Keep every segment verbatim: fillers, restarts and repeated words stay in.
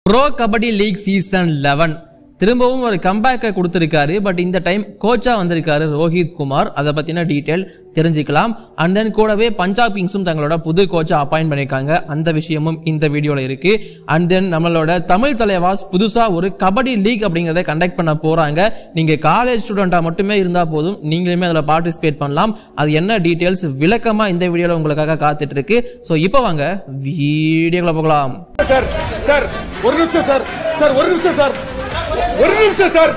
Bro kabaddi league season eleven திரும்பவும் ஒரு கம்பேக்கை கொடுத்திருக்காரு. பட் இந்த டைம் கோச்சா வந்திருக்காரு ரோஹித் குமார். அதை பத்தின டீடைல் தெரிஞ்சுக்கலாம். அண்ட் தென் கூடவே பஞ்சாப் கிங்ஸும் தங்களோட புது கோச்சா அப்பாயிண்ட் பண்ணிருக்காங்க. அந்த விஷயமும் இந்த வீடியோல இருக்கு. அண்ட் தென் நம்மளோட தமிழ் தலைவாஸ் புதுசா ஒரு கபடி லீக் அப்படிங்கறத கண்டக்ட் பண்ண போறாங்க. நீங்க காலேஜ் ஸ்டூடெண்டா மட்டுமே இருந்தா போதும், நீங்களுமே அதுல பார்ட்டிசிபேட் பண்ணலாம். அது என்ன டீடைல்ஸ் விளக்கமா இந்த வீடியோல உங்களுக்காக காத்துட்டு இருக்கு. சோ இப்போ வாங்க வீடியோக்குள்ள போகலாம். சார் சார் ஒரு நிமிஷம் சார் சார் ஒரு நிமிஷம் சார் ஒரு நிமிஷம் சார்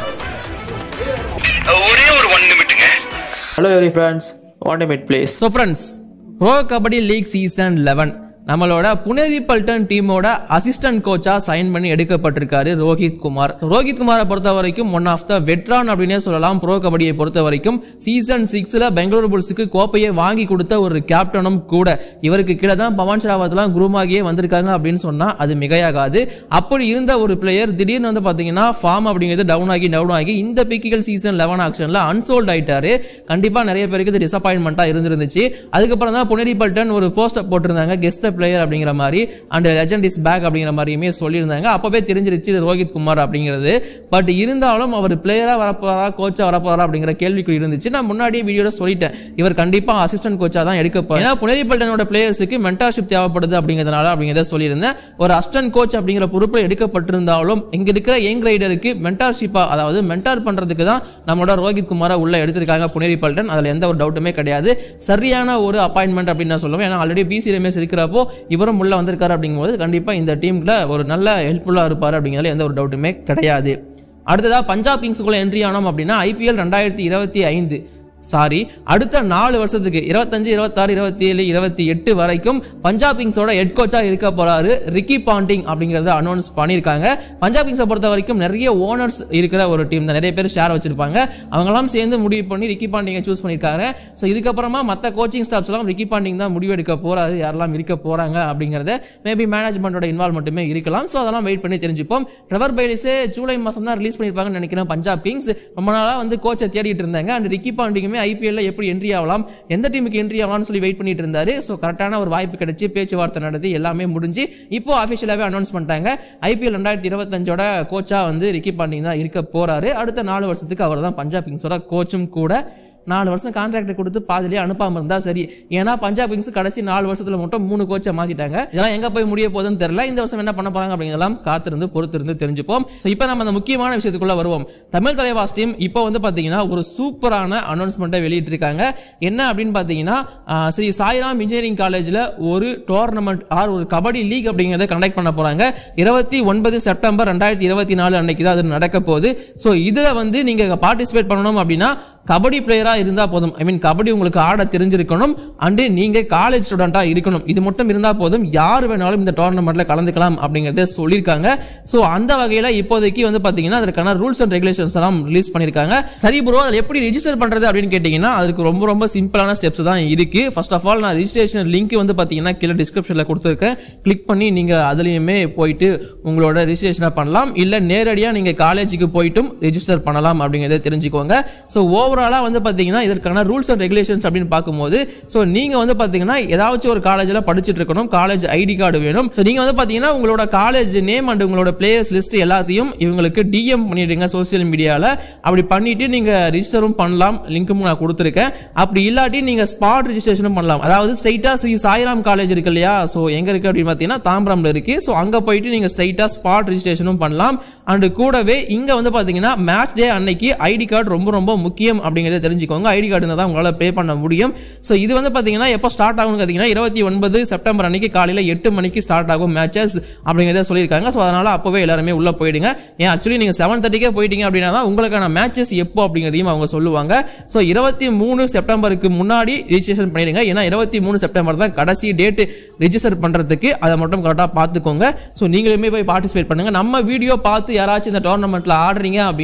ஒரே ஒரு ஒன் நிமிட்டுங்க. Hello every friends, one minute please. So friends, Pro Kabaddi League Season eleven நம்மளோட புனேரி பல்டன் டீமோட அசிஸ்டன்ட் கோச்சா சைன் பண்ணி எடுக்கப்பட்டிருக்காரு ரோஹித் குமார். ரோஹித் குமாரை பொறுத்த வரைக்கும் ஒன் ஆஃப் த வெட்ரான் அப்படின்னே சொல்லலாம். ப்ரோ கபடியை பொறுத்த வரைக்கும் சீசன் சிக்ஸ்ல பெங்களூரு புல்ஸுக்கு கோப்பையை வாங்கி கொடுத்த ஒரு கேப்டனும் கூட. இவருக்கு கீழே தான் பவன் ஷராவத்லாம் குரூமாகியே வந்திருக்காங்க அப்படின்னு சொன்னா அது மிகையாகாது. அப்படி இருந்த ஒரு பிளேயர் திடீர்னு வந்து பாத்தீங்கன்னா ஃபார்ம் அப்படிங்கிறது டவுன் ஆகி டவுன் ஆகி இந்த பிக்கிகள் சீசன் லெவன் ஆக்ஷன்ல அன்சோல்ட் ஆயிட்டாரு. கண்டிப்பா நிறைய பேருக்கு இது டிசப்பாயின்மெண்டா இருந்திருந்துச்சு. அதுக்கப்புறம் தான் புனேரி பல்டன் ஒரு போஸ்ட் போட்டிருந்தாங்க, கெஸ்ட் பிளேயர் அப்படிங்கிற மாதிரி, அண்ட் லெஜெண்ட் இஸ் பேக் அப்படிங்கிற மாதிரியுமே சொல்லியிருந்தாங்க. அப்பவே தெரிஞ்சிருச்சு இது ரோஹித் குமார் அப்படிங்கிறது. பட் இருந்தாலும் அவர் பிளேயரா வரப்போறா கோச்சா வரப்போறா அப்படிங்கிற கேள்விக்குறி இருந்துச்சு. நான் முன்னாடியே வீடியோல சொல்லிட்டேன், இவர் கண்டிப்பா அசிஸ்டன்ட் கோச்சா தான் எடுக்கப்போம். ஏன்னா புனேரி பல்டனோட பிளேயர்ஸுக்கு மென்டார்ஷிப் தேவைப்படுது அப்படிங்கிறதுனால அப்படிங்கிறத சொல்லியிருந்தேன். ஒரு அசிஸ்டன்ட் கோச் அப்படிங்கிற பொறுப்பில் எடுக்கப்பட்டிருந்தாலும் இங்க இருக்கிற யங் ரைடருக்கு மென்டார்ஷிப்பா, அதாவது மென்டார் பண்றதுக்கு தான் நம்மளோட ரோஹித் குமாரை உள்ள எடுத்திருக்காங்க புனேரி பல்டன். அதுல எந்த ஒரு டவுட்டுமே கிடையாது. சரியான ஒரு அப்பாயின்மெண்ட் அப்படின்னு நான் சொல்லுவேன். ஏன்னா ஆல்ரெடி பிசி ரமேஷ் இருக்கிறப்போ இவரும் உள்ள வந்திருக்காரு அப்படிங்கும்போது கண்டிப்பா இந்த டீம்ல ஒரு நல்ல ஹெல்ப்ஃபுல்லா இருப்பாரு அப்படிங்கிறதுல எந்த ஒரு டவுட்டுமே கிடையாது. அடுத்ததா பஞ்சாப் கிங்ஸுக்குள்ள என்ட்ரி ஆனோம் அப்படின்னா ஐபிஎல் ரெண்டாயிரத்தி இருபத்தி ஐந்து சாரி அடுத்த நாலு வருஷத்துக்கு இருபத்தஞ்சு இருபத்தாறு இருபத்தி ஏழு இருபத்தி எட்டு வரைக்கும் பஞ்சாப் கிங்ஸோட ஹெட் கோச்சா இருக்க போறாரு ரிக்கி பாண்டிங் அப்படிங்கறத அனௌன்ஸ் பண்ணிருக்காங்க. பஞ்சாப் கிங்ஸை பொறுத்த வரைக்கும் நிறைய ஓனர்ஸ் இருக்கிற ஒரு டீம் தான், நிறைய பேர் ஷேர் வச்சிருப்பாங்க. அவங்கெல்லாம் சேர்ந்து முடிவு பண்ணி ரிக்கி பாண்டிங்கை சூஸ் பண்ணிருக்காங்க. ஸோ இதுக்கப்புறமா மற்ற கோச்சிங் ஸ்டாஃப்ஸ் எல்லாம் ரிக்கி பாண்டிங் தான் முடிவு எடுக்க போறாரு, யாரெல்லாம் இருக்க போறாங்க அப்படிங்கறத. மேபி மேனேஜ்மெண்டோட இன்வால்வ்மெண்ட்டுமே இருக்கலாம். ஸோ அதெல்லாம் வெயிட் பண்ணி தெரிஞ்சுப்போம். ட்ரெவர் பெய்லிஸே ஜூலை மாசம் தான் ரிலீஸ் பண்ணிருப்பாங்கன்னு நினைக்கிறேன். பஞ்சாப் கிங்ஸ் ரொம்ப நாளா வந்து கோச்சை தேடிட்டு இருந்தாங்க. அண்ட் ரிக்கி பாண்டிங் ஐபிஎல்ல எப்படி என்ட்ரி ஆகலாம், எந்த டீமுக்கு என்ட்ரி ஆகலாம்னு சொல்லி வெயிட் பண்ணிட்டு இருந்தாரு. சோ கரெக்டான ஒரு வாய்ப்பு கிடைச்சு பேச்சுவார்த்தை நடத்தி எல்லாமே முடிஞ்சு இப்போ ஆஃபிஷியலாவே அனௌன்ஸ் பண்ணிட்டாங்க. ஐபிஎல் ரெண்டாயிரத்தி இருபத்தஞ்சோட கோச்சா வந்து ரிக்கி பாண்டிங் தான் இருக்க போறாரு. அடுத்த நாலு வருஷத்துக்கு அவர் தான் பஞ்சாப் கிங்ஸோட கோச்சும் கூட. நாலு வருஷம் கான்ட்ராக்ட் கொடுத்து பாதிலேயே அனுப்பாம இருந்தா சரி. ஏன்னா பஞ்சாப் கிங்ஸ் கடைசி நாலு வருஷத்துல மட்டும் மூணு கோச்சை மாத்திட்டாங்க. இதெல்லாம் எங்க போய் முடிய போகுதுன்னு தெரியல. இந்த வருஷம் என்ன பண்ண போறாங்க அப்படிங்கறதெல்லாம் காத்திருந்து பொறுத்திருந்து தெரிஞ்சுப்போம். இப்போ நம்ம அந்த முக்கியமான விஷயத்துக்குள்ள வருவோம். தமிழ் தலைவாஸ் டீம் இப்போ வந்து பாத்தீங்கன்னா ஒரு சூப்பரான அனௌன்ஸ்மெண்ட்டை வெளியிட்டு இருக்காங்க. என்ன அப்படின்னு பாத்தீங்கன்னா ஸ்ரீ சாய்ராம் இன்ஜினியரிங் காலேஜ்ல ஒரு டோர்னமெண்ட் ஆர் ஒரு கபடி லீக் அப்படிங்கறத கண்டக்ட் பண்ண போறாங்க. இருபத்தி ஒன்பது செப்டம்பர் ரெண்டாயிரத்தி இருபத்தி நாலு அன்னைக்கு தான் அது நடக்க போகுது. சோ இதுல வந்து நீங்க பார்ட்டிசிபேட் பண்ணணும் அப்படின்னா கபடி பிளேயரா இருந்தா போதும். ஐ மீன் கபடி உங்களுக்கு ஆட தெரிஞ்சிருக்கணும். அண்ட் நீங்க காலேஜ் ஸ்டூடெண்டா இருக்கணும். இது மட்டும் இருந்தா போதும், யார் வேணாலும் இந்த டோர்னமெண்ட்ல கலந்துக்கலாம் அப்படிங்கறத சொல்லிருக்காங்க. சோ அந்த வகையில இப்போதைக்கு வந்து பாத்தீங்கன்னா அதற்கான ரூல்ஸ் அண்ட் ரெகுலேஷன்ஸ் எல்லாம் ரிலீஸ் பண்ணிருக்காங்க. சரி ப்ரோ, அதை எப்படி ரெஜிஸ்டர் பண்றது அப்படின்னு கேட்டீங்கன்னா அதுக்கு ரொம்ப ரொம்ப சிம்பிளான ஸ்டெப்ஸ் தான் இருக்கு. ஃபர்ஸ்ட் ஆஃப் ஆல் நான் ரெஜிஸ்ட்ரேஷன் லிங்க் வந்து பாத்தீங்கன்னா கீழே டிஸ்கிரிப்ஷன்ல கொடுத்துருக்கேன். கிளிக் பண்ணி நீங்க அதுலயுமே போயிட்டு உங்களோட ரெஜிஸ்ட்ரேஷன் பண்ணலாம். இல்ல நேரடியா நீங்க காலேஜுக்கு போயிட்டும் ரெஜிஸ்டர் பண்ணலாம் அப்படிங்கறத தெரிஞ்சுக்கோங்க. சோ ஓவராலா வந்து பாத்தீங்கன்னா இதற்கான ரூல்ஸ் அண்ட் ரெகுலேஷன்ஸ் அப்படின்னு பார்க்கும்போது சோ நீங்க வந்து பாத்தீங்கன்னா ஏதாச்சும் ஒரு காலேஜ்ல படிச்சிட்டு இருக்கணும், காலேஜ் ஐடி கார்டு வேணும். சோ நீங்க வந்து பாத்தீங்கன்னா உங்களோட காலேஜ் நேம் அண்ட் உங்களோட பிளேயர்ஸ் லிஸ்ட் எல்லாத்தையும் இவங்களுக்கு டிஎம் பண்ணிடுங்க சோசியல் மீடியால. அப்படி பண்ணிட்டு நீங்க ரெஜிஸ்டரும் பண்ணலாம். லிங்க்கும் நான் கொடுத்துருக்கேன். அப்படி இல்லாட்டி நீங்க ஸ்பாட் ரெஜிஸ்ட்ரேஷனும் பண்ணலாம். அதாவது ஸ்ட்ரைட்டா ஸ்ரீ சாய்ராம் காலேஜ் இருக்கு இல்லையா, சோ எங்க இருக்கு அப்படின்னு பாத்தீங்கன்னா தாம்பரம்ல இருக்கு. சோ அங்க போயிட்டு நீங்க ஸ்ட்ரைட்டா ஸ்பாட் ரெஜிஸ்ட்ரேஷனும் பண்ணலாம். அண்ட் கூடவே இங்க வந்து பாத்தீங்கன்னா மேட்ச் டே அன்னைக்கு ஐடி கார்டு ரொம்ப ரொம்ப முக்கியம் அப்படிங்கறத தெரிஞ்சுக்கோங்க. ஐடி கார்டு இருந்தா தான் உங்களால பே பண்ண முடியும். சோ இது வந்து பாத்தீங்கன்னா எப்போ ஸ்டார்ட் ஆகும் பாத்தீங்கன்னா இருபத்தி ஒன்பது செப்டம்பர் அன்னைக்கு காலையில எட்டு மணிக்கு ஸ்டார்ட் ஆகும் மேட்சஸ் அப்படிங்கறத சொல்லிருக்காங்க. சோ அதனால அப்பவே எல்லாருமே உள்ள போயிடுங்க. ஏன் ஆக்சுவலி நீங்க செவன் தேர்ட்டிக்கே போயிட்டீங்க அப்படின்னா தான் உங்களுக்கான மேட்சஸ் எப்போ அப்படிங்கறதையும் அவங்க சொல்லுவாங்க. சோ இருபத்தி மூணு செப்டம்பருக்கு முன்னாடி ரெஜிஸ்ட்ரேஷன் பண்ணிடுங்க. ஏன்னா இருபத்தி மூணு செப்டம்பர் தான் கடைசி டேட் ரெஜிஸ்டர் பண்றதுக்கு. அதை மட்டும் கரெக்டா பாத்துக்கோங்க. சோ நீங்களுமே போய் பார்ட்டிசிபேட் பண்ணுங்க. நம்ம வீடியோ பார்த்து யாராச்சும் இந்த டோர்னமெண்ட்ல ஆடுறீங்க அப்படின்னா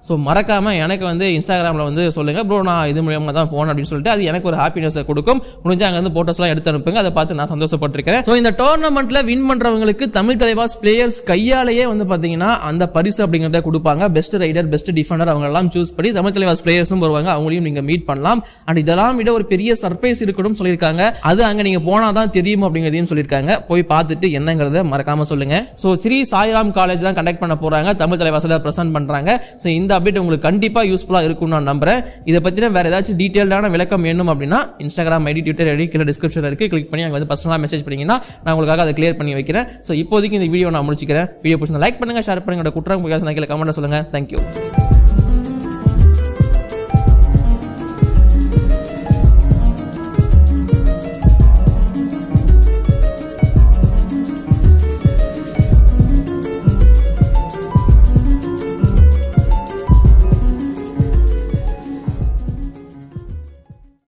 ஸோ மறக்காம எனக்கு வந்து இன்ஸ்டாகிராமில் வந்து சொல்லுங்க ப்ரோ நான் இது மூலியமாக தான் போனேன் அப்படின்னு சொல்லிட்டு அது எனக்கு ஒரு ஹாப்பினஸை கொடுக்கும். முடிஞ்சா அங்கே வந்து போட்டோஸ்லாம் எடுத்து அனுப்புங்க, அதை பார்த்து நான் சந்தோஷப்பட்டிருக்கேன். ஸோ இந்த டோர்னமெண்ட்ல வின் பண்றவங்களுக்கு தமிழ் தலைவாஸ் பிளேயர்ஸ் கையாலேயே வந்து பாத்தீங்கன்னா அந்த பரிசு அப்படிங்கறத கொடுப்பாங்க. பெஸ்ட் ரைடர், பெஸ்ட் டிஃபெண்டர் அவங்க எல்லாம் சூஸ் பண்ணி தமிழ் தலைவாஸ் பிளேயர்ஸும் வருவாங்க, அவங்களையும் நீங்க மீட் பண்ணலாம். அண்ட் இதெல்லாம் விட ஒரு பெரிய சர்ப்ரைஸ் இருக்கணும் சொல்லியிருக்காங்க. அது அங்க நீங்க போனாதான் தெரியும் அப்படிங்கறதையும் சொல்லியிருக்காங்க. போய் பார்த்துட்டு என்னங்கறத மறக்காம சொல்லுங்க. சோ ஸ்ரீ சாய்ராம் காலேஜ் தான் கண்டக்ட் பண்ண போறாங்க, தமிழ் தலைவாசல பிரசன்ட் பண்றாங்க. சோ இந்த அப்டேட் உங்களுக்கு கண்டிப்பா யூஸ்ஃபுல்லா இருக்கும் நான் நம்புறேன். இதை பத்தின வேற ஏதாச்சும் டீடைல்டான விளக்கம் வேணும் அப்படின்னா இன்ஸ்டாகிராம் ஐடி, ட்விட்டர் ஐடி கீழே டிஸ்கிரிப்ஷன்ல இருக்கு, கிளிக் பண்ணி அங்க வந்து பர்சனலா மெசேஜ் பண்ணீங்கன்னா நான் உங்களுக்காக அதை கிளியர் பண்ணி வைக்கிறேன். சோ இப்போதைக்கு இந்த வீடியோ நான் முடிச்சுக்கிறேன். வீடியோ பிடிச்சா லைக் பண்ணுங்க, ஷேர் பண்ணுங்க, குற்றம் கீழே கமெண்ட்ல சொல்லுங்க. தேங்க்யூ.